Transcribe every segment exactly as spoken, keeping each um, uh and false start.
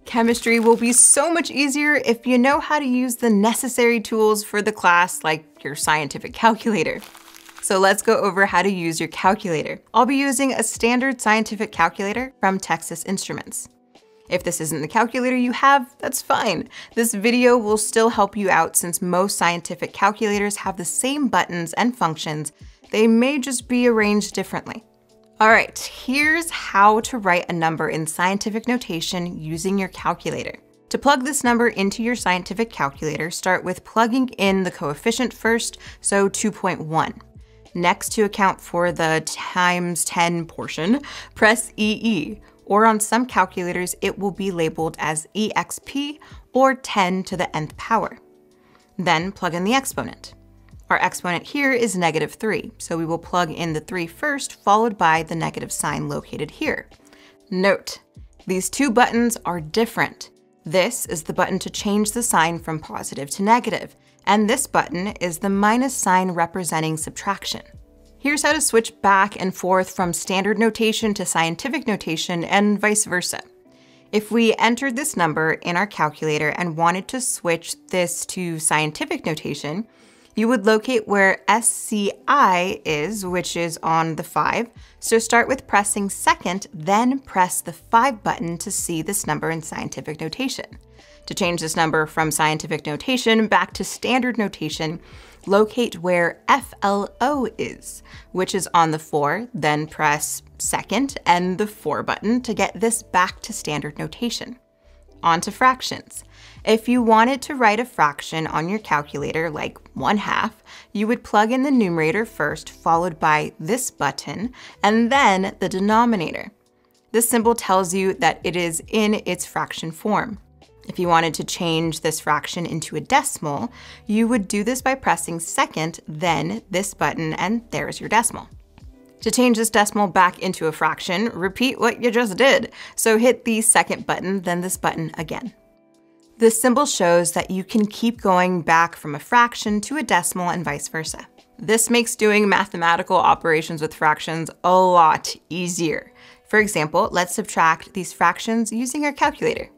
Chemistry will be so much easier if you know how to use the necessary tools for the class, like your scientific calculator. So let's go over how to use your calculator. I'll be using a standard scientific calculator from Texas Instruments. If this isn't the calculator you have, that's fine. This video will still help you out since most scientific calculators have the same buttons and functions. They may just be arranged differently. All right, here's how to write a number in scientific notation using your calculator. To plug this number into your scientific calculator, start with plugging in the coefficient first, so two point one. Next, to account for the times ten portion, press E E, or on some calculators, it will be labeled as E X P or ten to the nth power. Then plug in the exponent. Our exponent here is negative three, so we will plug in the three first, followed by the negative sign located here. Note, these two buttons are different. This is the button to change the sign from positive to negative, and this button is the minus sign representing subtraction. Here's how to switch back and forth from standard notation to scientific notation and vice versa. If we entered this number in our calculator and wanted to switch this to scientific notation, you would locate where S C I is, which is on the five. So start with pressing second, then press the five button to see this number in scientific notation. To change this number from scientific notation back to standard notation, locate where F L O is, which is on the four, then press second and the four button to get this back to standard notation. On to fractions. If you wanted to write a fraction on your calculator, like one half, you would plug in the numerator first, followed by this button, and then the denominator. This symbol tells you that it is in its fraction form. If you wanted to change this fraction into a decimal, you would do this by pressing second, then this button, and there's your decimal. To change this decimal back into a fraction, repeat what you just did. So hit the second button, then this button again. This symbol shows that you can keep going back from a fraction to a decimal and vice versa. This makes doing mathematical operations with fractions a lot easier. For example, let's subtract these fractions using our calculator.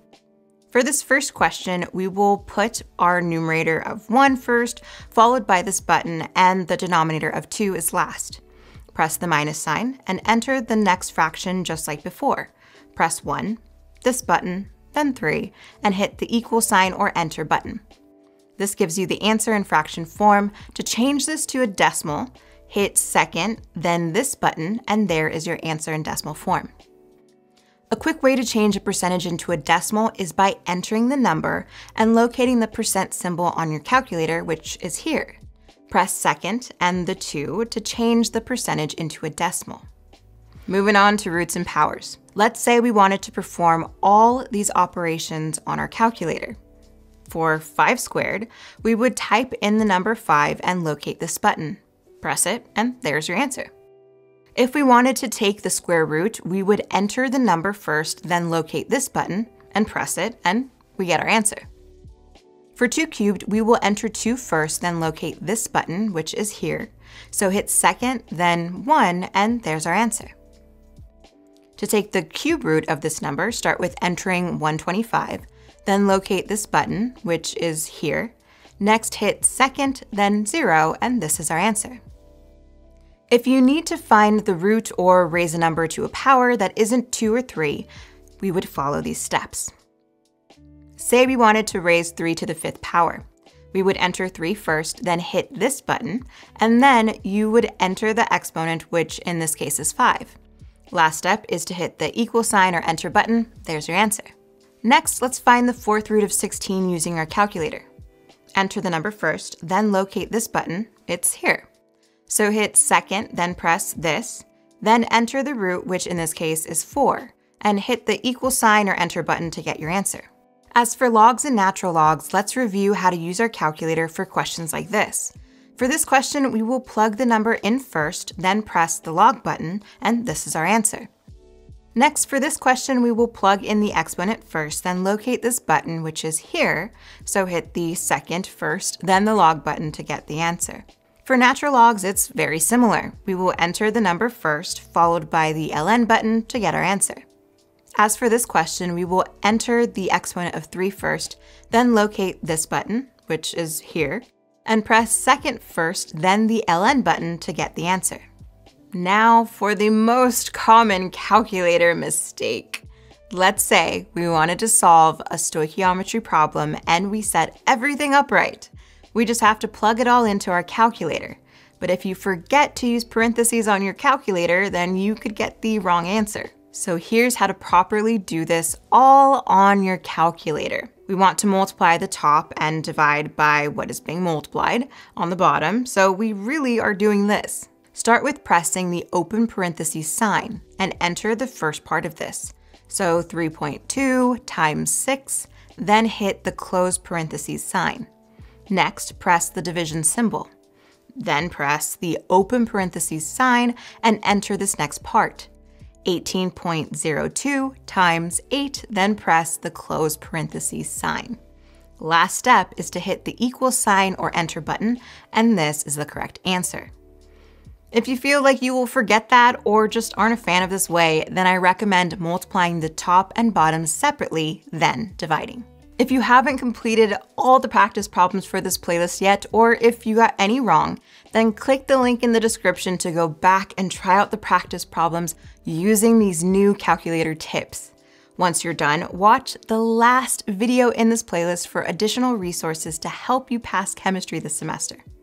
For this first question, we will put our numerator of one first, followed by this button, and the denominator of two is last. Press the minus sign and enter the next fraction just like before. Press one, this button, then three, and hit the equal sign or enter button. This gives you the answer in fraction form. To change this to a decimal, hit second, then this button, and there is your answer in decimal form. A quick way to change a percentage into a decimal is by entering the number and locating the percent symbol on your calculator, which is here. Press second and the two to change the percentage into a decimal. Moving on to roots and powers. Let's say we wanted to perform all these operations on our calculator. For five squared, we would type in the number five and locate this button. Press it, and there's your answer. If we wanted to take the square root, we would enter the number first, then locate this button and press it, and we get our answer. For two cubed, we will enter two first, then locate this button, which is here. So hit second, then one, and there's our answer. To take the cube root of this number, start with entering one hundred twenty-five, then locate this button, which is here. Next, hit second, then zero, and this is our answer. If you need to find the root or raise a number to a power that isn't two or three, we would follow these steps. Say we wanted to raise three to the fifth power. We would enter three first, then hit this button, and then you would enter the exponent, which in this case is five. Last step is to hit the equal sign or enter button. There's your answer. Next, let's find the fourth root of sixteen using our calculator. Enter the number first, then locate this button. It's here. So hit second, then press this, then enter the root, which in this case is four, and hit the equal sign or enter button to get your answer. As for logs and natural logs, let's review how to use our calculator for questions like this. For this question, we will plug the number in first, then press the log button, and this is our answer. Next, for this question, we will plug in the exponent first, then locate this button, which is here. So hit the second first, then the log button to get the answer. For natural logs, it's very similar. We will enter the number first, followed by the ln button to get our answer. As for this question, we will enter the exponent of three first, then locate this button, which is here, and press second first, then the ln button to get the answer. Now for the most common calculator mistake. Let's say we wanted to solve a stoichiometry problem and we set everything up right. We just have to plug it all into our calculator. But if you forget to use parentheses on your calculator, then you could get the wrong answer. So here's how to properly do this all on your calculator. We want to multiply the top and divide by what is being multiplied on the bottom, so we really are doing this. Start with pressing the open parentheses sign and enter the first part of this. So three point two times six, then hit the close parentheses sign. Next, press the division symbol. Then press the open parentheses sign and enter this next part. eighteen point zero two times eight, then press the close parentheses sign. Last step is to hit the equal sign or enter button, and this is the correct answer. If you feel like you will forget that or just aren't a fan of this way, then I recommend multiplying the top and bottom separately, then dividing. If you haven't completed all the practice problems for this playlist yet, or if you got any wrong, then click the link in the description to go back and try out the practice problems using these new calculator tips. Once you're done, watch the last video in this playlist for additional resources to help you pass chemistry this semester.